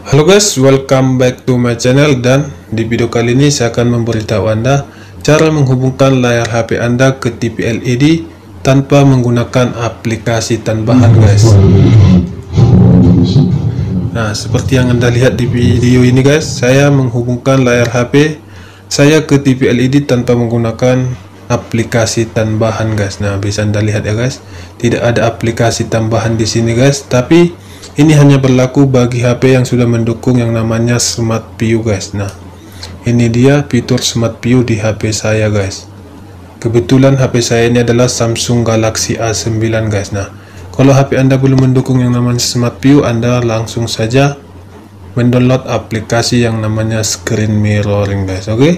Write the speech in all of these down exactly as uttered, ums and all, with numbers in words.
Halo guys, welcome back to my channel. Dan di video kali ini saya akan memberitahu Anda cara menghubungkan layar H P Anda ke T V L E D tanpa menggunakan aplikasi tambahan guys. Nah, seperti yang Anda lihat di video ini guys, saya menghubungkan layar H P saya ke T V L E D tanpa menggunakan aplikasi tambahan guys. Nah, bisa Anda lihat ya guys, tidak ada aplikasi tambahan di sini guys, tapi ini hanya berlaku bagi H P yang sudah mendukung yang namanya Smart View guys. Nah, ini dia fitur Smart View di H P saya guys. Kebetulan H P saya ini adalah Samsung Galaxy A sembilan guys. Nah, kalau H P Anda belum mendukung yang namanya Smart View, Anda langsung saja mendownload aplikasi yang namanya Screen Mirroring guys. Oke, okay?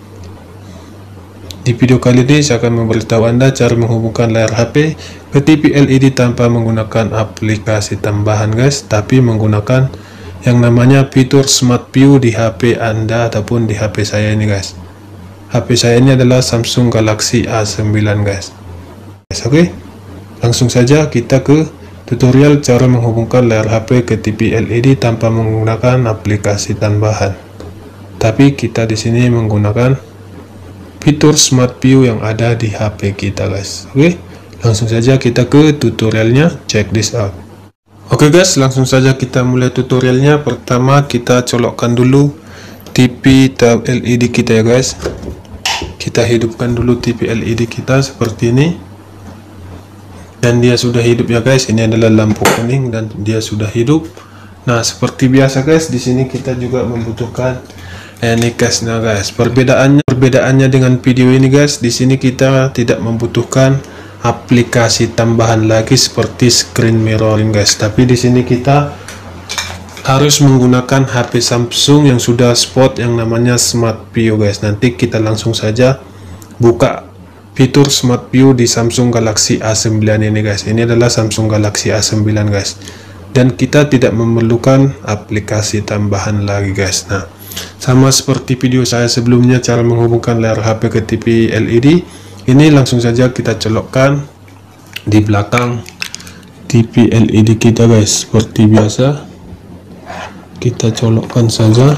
Di video kali ini saya akan memberitahu Anda cara menghubungkan layar H P ke T V L E D tanpa menggunakan aplikasi tambahan guys, tapi menggunakan yang namanya fitur Smart View di H P Anda ataupun di H P saya ini guys. H P saya ini adalah Samsung Galaxy A sembilan guys. Oke, okay? Langsung saja kita ke tutorial cara menghubungkan layar H P ke T V L E D tanpa menggunakan aplikasi tambahan. Tapi kita di sini menggunakan fitur Smart View yang ada di H P kita guys. Oke, okay? Langsung saja kita ke tutorialnya. Check this out. Oke okay guys, langsung saja kita mulai tutorialnya. Pertama kita colokkan dulu T V L E D kita ya guys. Kita hidupkan dulu T V L E D kita seperti ini, dan dia sudah hidup ya guys. Ini adalah lampu kuning dan dia sudah hidup. Nah, seperti biasa guys, di sini kita juga membutuhkan Anycast. Nah guys, perbedaannya perbedaannya dengan video ini guys, di sini kita tidak membutuhkan aplikasi tambahan lagi seperti Screen Mirroring guys, tapi di sini kita harus menggunakan H P Samsung yang sudah support yang namanya Smart View guys. Nanti kita langsung saja buka fitur Smart View di Samsung Galaxy A sembilan ini guys. Ini adalah Samsung Galaxy A sembilan guys, dan kita tidak memerlukan aplikasi tambahan lagi guys. Nah, sama seperti video saya sebelumnya cara menghubungkan layar H P ke T V L E D, ini langsung saja kita colokkan di belakang T V L E D kita guys. Seperti biasa kita colokkan saja.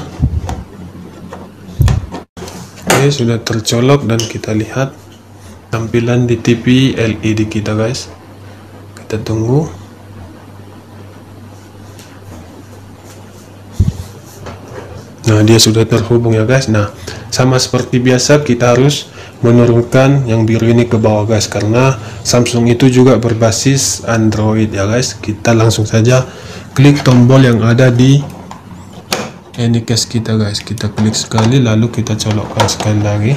Oke, sudah tercolok dan kita lihat tampilan di T V L E D kita guys. Kita tunggu. Nah, dia sudah terhubung ya guys. Nah, sama seperti biasa kita harus menurunkan yang biru ini ke bawah guys, karena Samsung itu juga berbasis Android ya guys. Kita langsung saja klik tombol yang ada di Anycast kita guys. Kita klik sekali, lalu kita colokkan sekali lagi.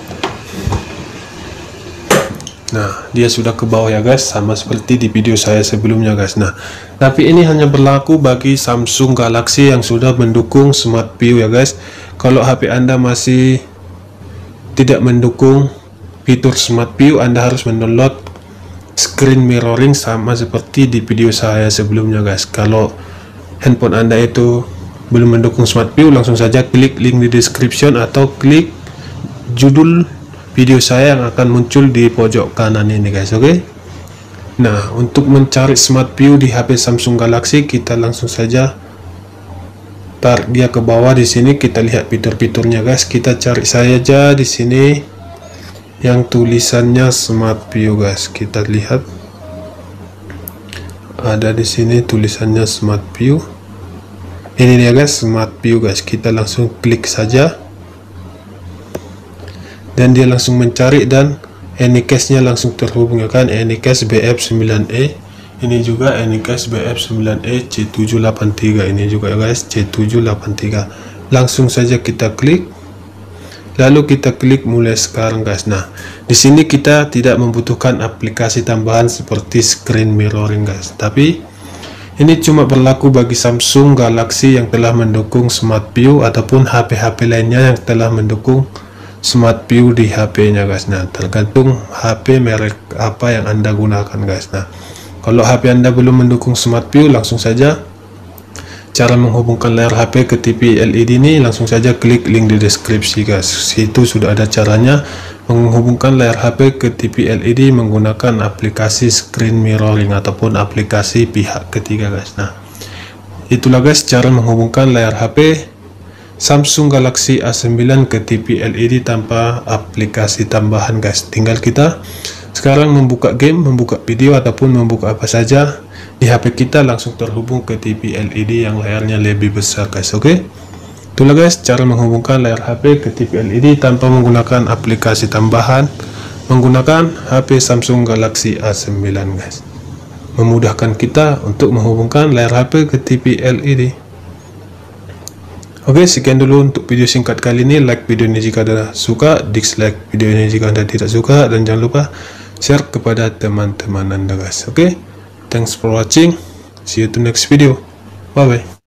Nah, dia sudah ke bawah ya guys, sama seperti di video saya sebelumnya guys. Nah, tapi ini hanya berlaku bagi Samsung Galaxy yang sudah mendukung Smart View ya guys. Kalau H P Anda masih tidak mendukung fitur Smart View, Anda harus mendownload Screen Mirroring sama seperti di video saya sebelumnya guys. Kalau handphone Anda itu belum mendukung Smart View, langsung saja klik link di description atau klik judul video saya yang akan muncul di pojok kanan ini guys. Oke, okay? Nah, untuk mencari Smart View di H P Samsung Galaxy, kita langsung saja tarik dia ke bawah. Di sini kita lihat fitur-fiturnya guys. Kita cari saja di sini yang tulisannya Smart View guys. Kita lihat ada di sini tulisannya Smart View. Ini dia guys, Smart View guys. Kita langsung klik saja, dan dia langsung mencari, dan Anycast-nya langsung terhubung ya kan. Anycast B F sembilan E, ini juga Anycast B F sembilan E C tujuh delapan tiga, ini juga ya guys C tujuh delapan tiga. Langsung saja kita klik, lalu kita klik mulai sekarang guys. Nah, di sini kita tidak membutuhkan aplikasi tambahan seperti Screen Mirroring guys, tapi ini cuma berlaku bagi Samsung Galaxy yang telah mendukung Smart View ataupun H P H P lainnya yang telah mendukung Smart View di H P-nya guys. Nah, tergantung H P merek apa yang Anda gunakan guys. Nah, kalau H P Anda belum mendukung Smart View, langsung saja cara menghubungkan layar H P ke T V L E D ini, langsung saja klik link di deskripsi guys. Situ sudah ada caranya menghubungkan layar H P ke T V L E D menggunakan aplikasi Screen Mirroring ataupun aplikasi pihak ketiga guys. Nah, Itulah guys cara menghubungkan layar H P Samsung Galaxy A sembilan ke T V L E D tanpa aplikasi tambahan guys. Tinggal kita sekarang membuka game, membuka video, ataupun membuka apa saja di H P kita, langsung terhubung ke T V L E D yang layarnya lebih besar guys. Oke, okay? Itulah guys cara menghubungkan layar H P ke T V L E D tanpa menggunakan aplikasi tambahan menggunakan H P Samsung Galaxy A sembilan guys. Memudahkan kita untuk menghubungkan layar H P ke T V L E D. Oke, sekian dulu untuk video singkat kali ini. Like video ini jika Anda suka, dislike video ini jika Anda tidak suka, dan jangan lupa share kepada teman-teman Anda guys. Oke, thanks for watching, see you to next video, bye bye.